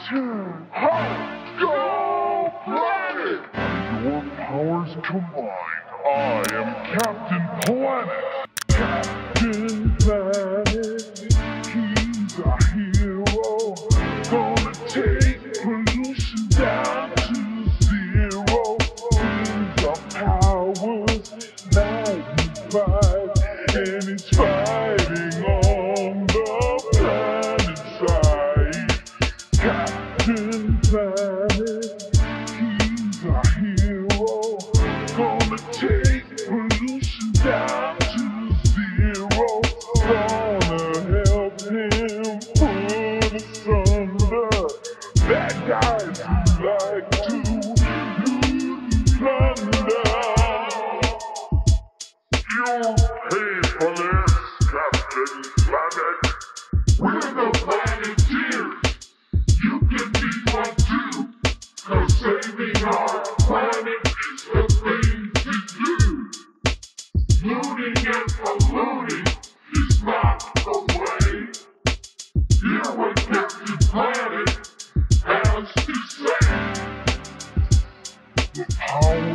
Captain Go Planet! Your powers combined, I am Captain Planet! Captain Planet, he's a hero. Gonna take pollution down to zero. Use our powers magnified, and it's fighting on the planet side. Captain Planet, he's a hero. Gonna take pollution down to zero. Gonna help him put asunder bad guys who like to plunder. You pay for this, Captain Planet. We're the Planeteers. You can be one too, 'cause saving our planet is the thing to do. Looting and polluting is not the way. Hear what Captain Planet has to say. The power